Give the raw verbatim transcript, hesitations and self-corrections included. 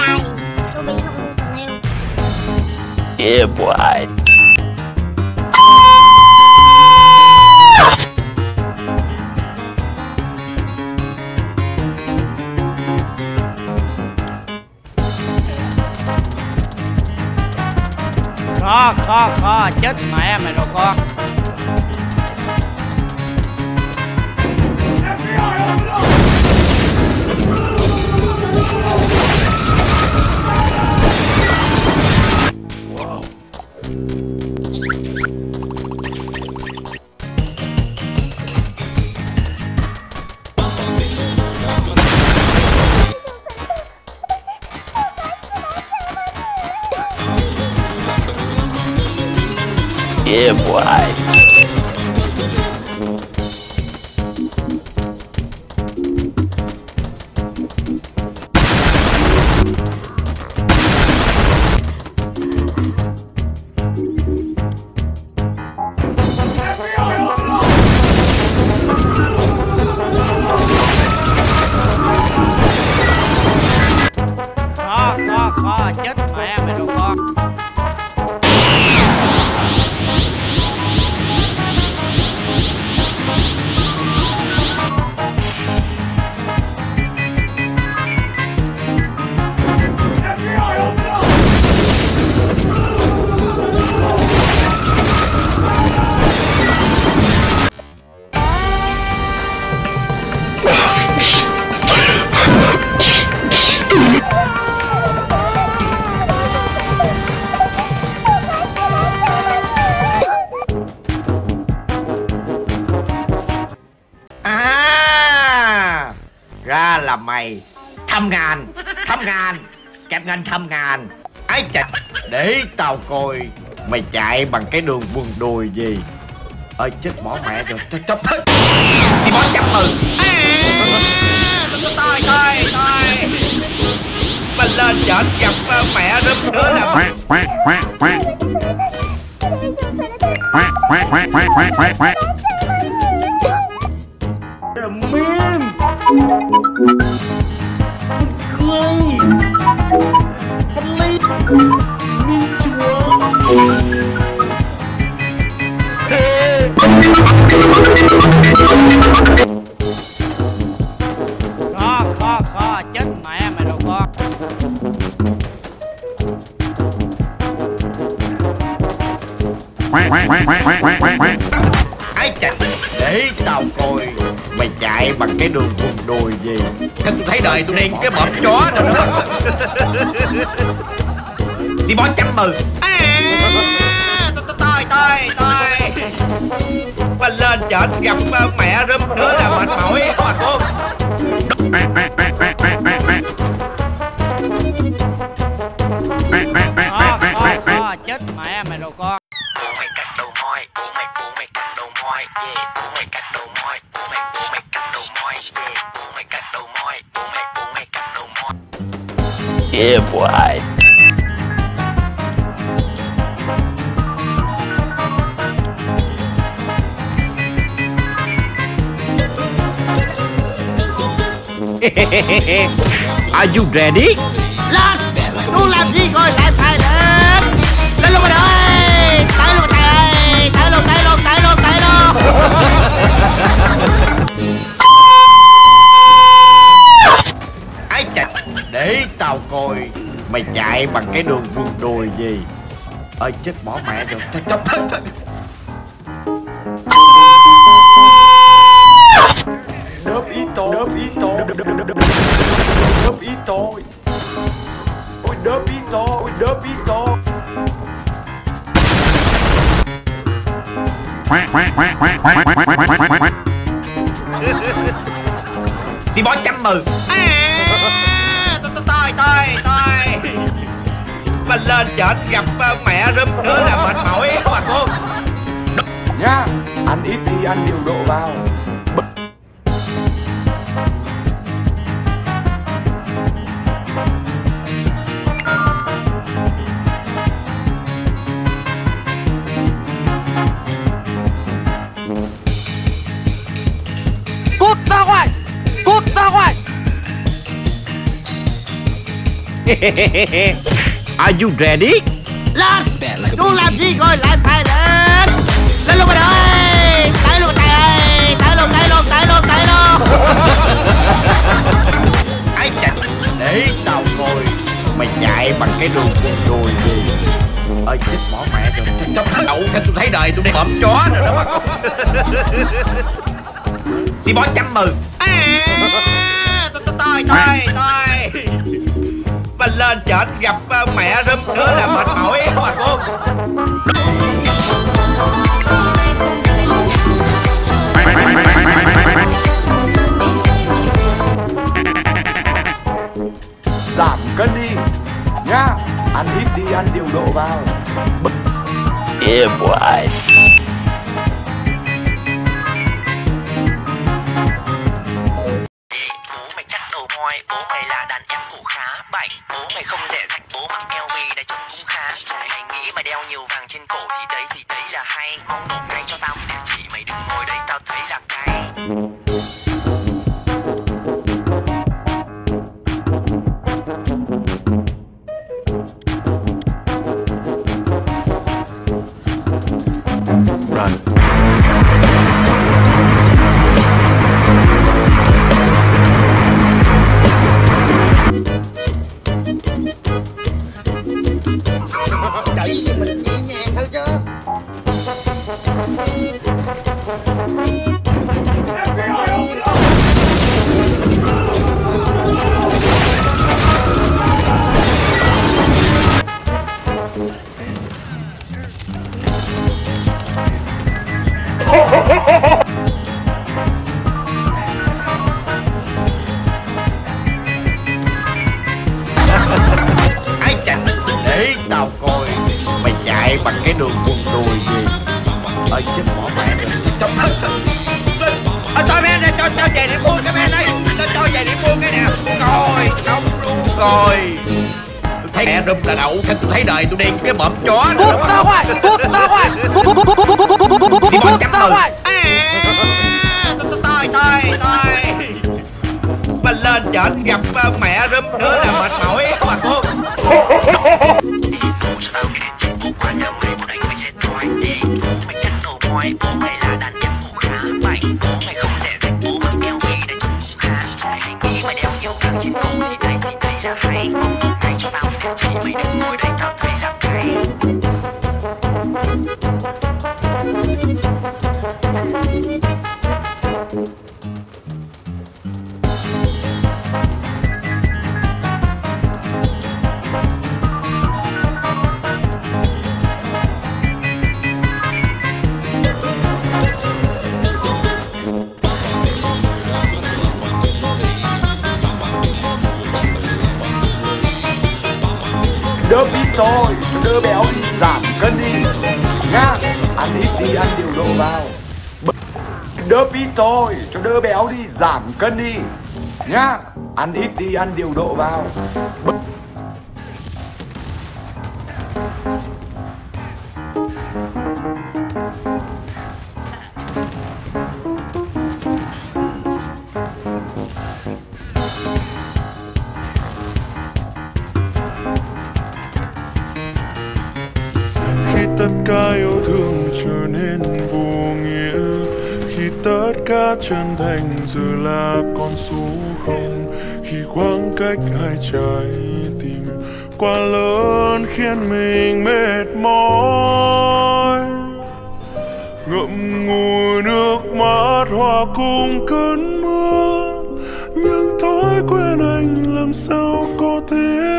dài, Ruby không yêu tình yêu. Yeah boy. Khó khó khó chết mẹ mày rồi con. Yeah boy. Khó khó khó chết mẹ mày rồi con. À, ra là mày thăm ngàn, thăm ngàn, kẹp ngành thăm ngàn. Ái chà, để tao coi mày chạy bằng cái đường quần đùi gì. Ơi chết bỏ mẹ rồi, cho chấp hết. Thì bỏ chặt mừ. Tôi, tôi, tôi. Mình lên chợ gặp mẹ rúm nữa là mềm cười phân ly minh chúa. Khó khó khó chết mẹ mày rồi con. Ái chà, để tao coi mày chạy bằng cái đường quần đùi gì. Tôi thấy đời tôi đen cái bọm chó rồi đó. Xì bó chấm mừ. À, tôi tôi tôi tôi. Mình lên chợ gặp mẹ rúm nữa là mệt mỏi mà con. Khó khó khó chết mẹ mày rồi con. Bố mày cắt đầu môi, bố mày bố mày cắt đầu môi, yeah. Bố mày cắt đầu môi, bố mày bố mày cắt đầu môi, yeah. Bố mày cắt đầu môi, bố mày bố mày cắt đầu môi. Yeah boy. Are you ready? Lên, luôn làm gì rồi lại phải lên. Lên luôn mày ơi, tới luôn mày ơi, tới luôn, tới luôn, tới luôn, tới luôn. Ái chà, để tao coi mày chạy bằng cái đường quần đùi gì. Ơi chết bỏ mẹ rồi, cho chấp hết. Đớp ý tôi, đớp ý tôi, đớp ý tôi. Ôi đớp ý tôi, ôi đớp ý tôi. Xì bó chấm mừ. À, tôi tôi tôi tôi. Mình lên chợ gặp mẹ rúm nữa là mệt mỏi mà con. Nha, ăn ít đi, ăn điều độ vào. Cút ra ngoài, cút ra ngoài. Are you ready? Lên. Chú làm gì rồi lại phải lên. Lên luôn mày ơi. Tới luôn tay ơi. Tới luôn, tới luôn, tới luôn, tới luôn. Ai chà, để tao coi mày chạy bằng cái đường quần đùi gì. Ơi chết bỏ mẹ rồi. Trong tháng đậu tôi thấy đời tôi đi hộp chó rồi đó mà con. Xì bó chăm mừ. À, tôi, tôi, tôi, tôi, tôi. Mà lên chợ gặp mẹ rúm nữa là mệt mỏi mà con. Giảm cân đi nhá, ăn ít đi, ăn điều độ vào. Yeah boy. Bố mày cắt đầu moi, bố mày là đàn em cũng khá bảnh. Bố mày không rẻ rách, bố mặc eo vì đã trông cũng khá. Trai hay nghĩ mà đeo nhiều vàng trên cổ thì đấy thì đấy là hay. Mong nộp ngay cho tao cái địa chỉ, mày đừng ngồi đấy tao thấy là cay. Chạy mình nhẹ nhàng thôi chứ. Ai chà, để tao coi mày chạy bằng cái đường quần đùi gì. Ơi chết bỏ mẹ rồi. Trong tháng Ơ cho men nè, cho cho về để buông cái men đây. Cho cho về để buông cái nè. Rồi, không luôn rồi. Tôi thấy mẹ rúm là đậu, tôi thấy đời tôi đi cái bợm chó nữa. Cút ra ngoài, cút ra ngoài. Cút cút cút cút cút cút cút cút cút cút ra ngoài. À, tôi tôi tôi tôi. Mà lên chợ gặp mẹ rúm nữa là mệt mỏi mà con. Bố sao cái địa chỉ, bố qua theo mày, bố đánh mày chết rồi. Bố mày cắt đầu moi, bố mày là đàn em cũng khá bảnh. Bố mày không rẻ rách, bố mặc eo vì đã trông cũng khá. Trai hay nghĩ mà đeo nhiều vàng trên cổ thì đấy thì đấy là hay. Mong nộp ngay cho tao cái địa chỉ, mày đừng ngồi đấy tao thấy là cay. Đớp ít thôi, đỡ béo đi, giảm cân đi nhá, ăn ít đi, ăn điều độ vào. Đớp ít thôi, cho đỡ béo đi, giảm cân đi nhá, ăn ít đi, ăn điều độ vào. Tất cả yêu thương trở nên vô nghĩa, khi tất cả chân thành giờ là con số không, khi khoảng cách hai trái tim quá lớn khiến mình mệt mỏi, ngậm ngùi nước mắt hòa cùng cơn mưa, nhưng thói quen anh làm sao có thể